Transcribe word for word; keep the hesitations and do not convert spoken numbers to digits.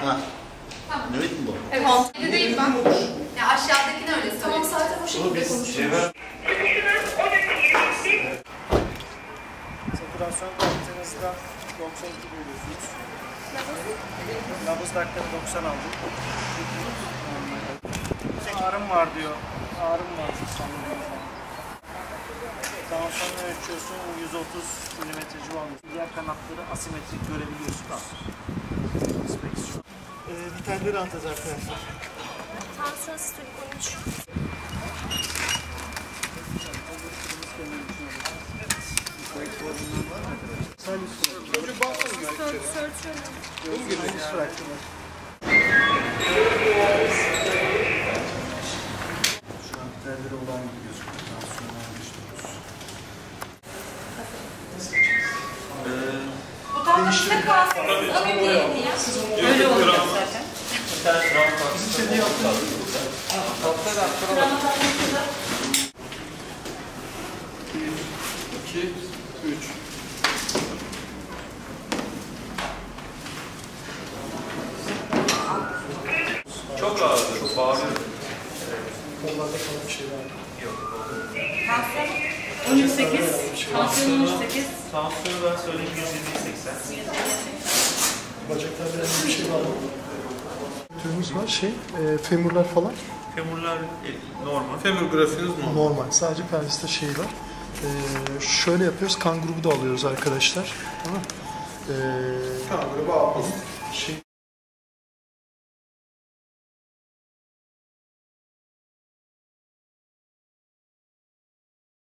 Ha. Tamam. Evet mi bu? Evet. Öyle değil bak. Ya aşağıdakini öyle söyle. Tamam zaten o şekilde konuşuyoruz. Satürasyon baktığınızda doksan iki görüyorsunuz. Nabız dakikada doksan aldım. Ağrım var diyor. Ağrım var. Daha sonra ölçüyorsun yüz otuz milimetre civarında. Diğer kanatları asimetrik görebiliyorsun. Ee, Vitalleri anlatacağız arkadaşlar. Tansiyon sistemi konuş. Çocuk bağlı mı? Gözü gibi bıraktılar. Şu an vitalleri olan gibi gözüküyor. Tansiyonu almıştırız. Bu tatlışta kalsın. O bir değil ya. Öyle olacak zaten. Bir tane kram farklı. Bizim seni yaptığımız Tatlı da aktaralım. iki, üç. Çok ağırdır, çok bağırıyor. Kollarda kalan bir şey var. on üç sekiz. Tansiyon on üç sekiz. Tansiyonu ben söyleyeyim yüz yirmi seksen. Bacaklarda bir şey var mı? Türümüz var şey, e, femurlar falan Femurlar e, normal. Femur grafiniz normal. normal. Sadece pelviste şey var. E, şöyle yapıyoruz, kan grubu da alıyoruz arkadaşlar. Tamam. E, kan grubu alıyoruz. Şey,